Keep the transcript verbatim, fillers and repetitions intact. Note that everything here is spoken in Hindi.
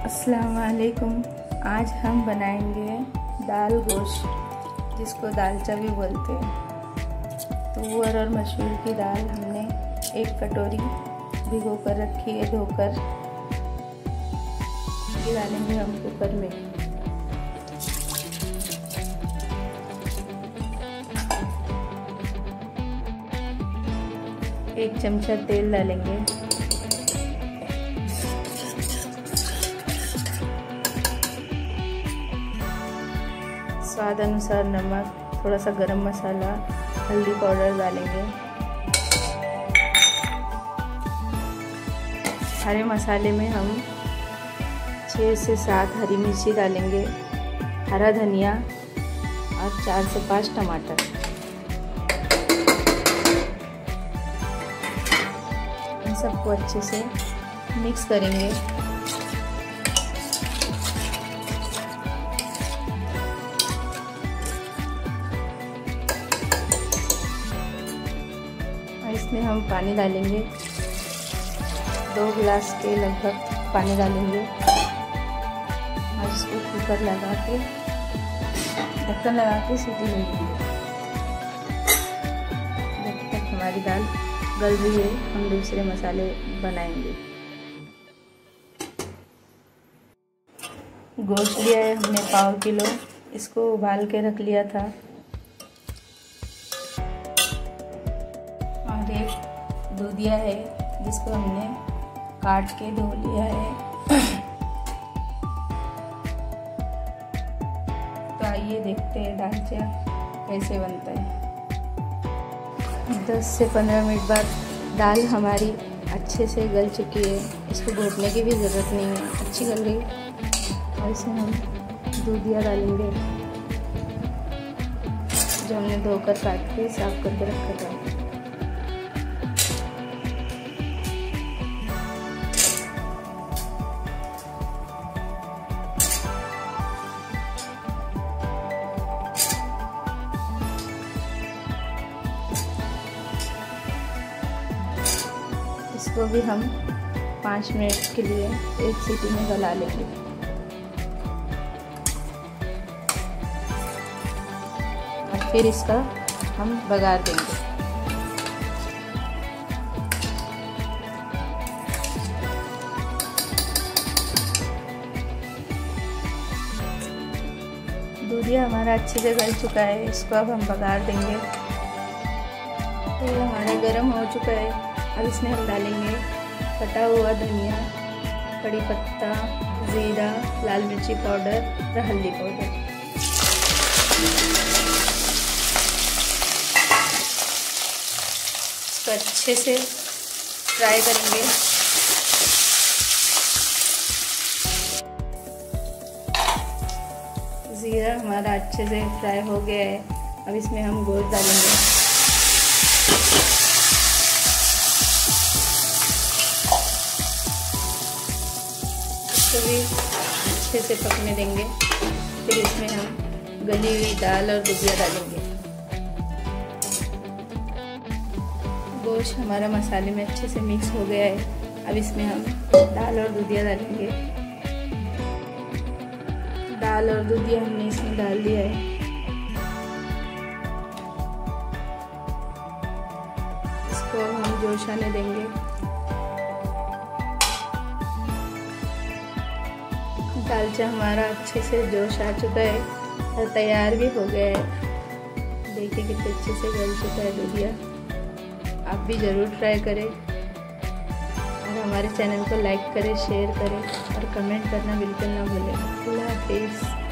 अस्सलाम वालेकुम। आज हम बनाएंगे दाल गोश्त, जिसको दालचा भी बोलते हैं। तुअर और मसूर की दाल हमने एक कटोरी भिगो कर रखी है, धोकर ये डालेंगे हम कुकर में। एक चमचा तेल डालेंगे, स्वाद अनुसार नमक, थोड़ा सा गरम मसाला, हल्दी पाउडर डालेंगे। हरे मसाले में हम छः से सात हरी मिर्ची डालेंगे, हरा धनिया और चार से पाँच टमाटर। इन सबको अच्छे से मिक्स करेंगे। इसमें हम पानी डालेंगे, दो गिलास के लगभग पानी डालेंगे और इसको कुकर लगा के ढक्कन लगा के सीटी लेंगे। जब तक हमारी दाल गल रही है, हम दूसरे मसाले बनाएंगे। गोश्त लिया है हमने पाव किलो, इसको उबाल के रख लिया था। और एक दूधिया है जिसको हमने काट के धो लिया है। तो आइए देखते हैं दालचा कैसे बनता है। दस से पंद्रह मिनट बाद दाल हमारी अच्छे से गल चुकी है, इसको घोटने की भी ज़रूरत नहीं है, अच्छी गल गई। और इसमें हम दूधिया डालेंगे जो हमने धोकर काट के साफ करके रखा था। इसको भी हम पाँच मिनट के लिए एक सीटी में गला लेंगे। और फिर इसका हम बघार देंगे। दूधिया हमारा अच्छे से गल चुका है, इसको अब हम बघार देंगे। तेल हमारा गर्म हो चुका है, अब इसमें हम डालेंगे कटा हुआ धनिया, कड़ी पत्ता, ज़ीरा, लाल मिर्ची पाउडर और हल्दी पाउडर। इसको अच्छे से फ्राई करेंगे। ज़ीरा हमारा अच्छे से फ्राई हो गया है, अब इसमें हम गोश्त डालेंगे। भी अच्छे से पकने देंगे। फिर इसमें हम गली हुई दाल और दूधिया डालेंगे। गोश्त हमारा मसाले में अच्छे से मिक्स हो गया है, अब इसमें हम दाल और दूधिया डालेंगे। दाल और दूधिया हमने इसमें डाल दिया है। इसको हम जोश आने देंगे। दालचा हमारा अच्छे से जोश आ चुका है और तैयार भी हो गया है। देखिए कितने अच्छे से गल चुका है दूधिया। आप भी ज़रूर ट्राई करें और हमारे चैनल को लाइक करें, शेयर करें और कमेंट करना बिल्कुल ना भूलें। अल्लाह हाफिज़।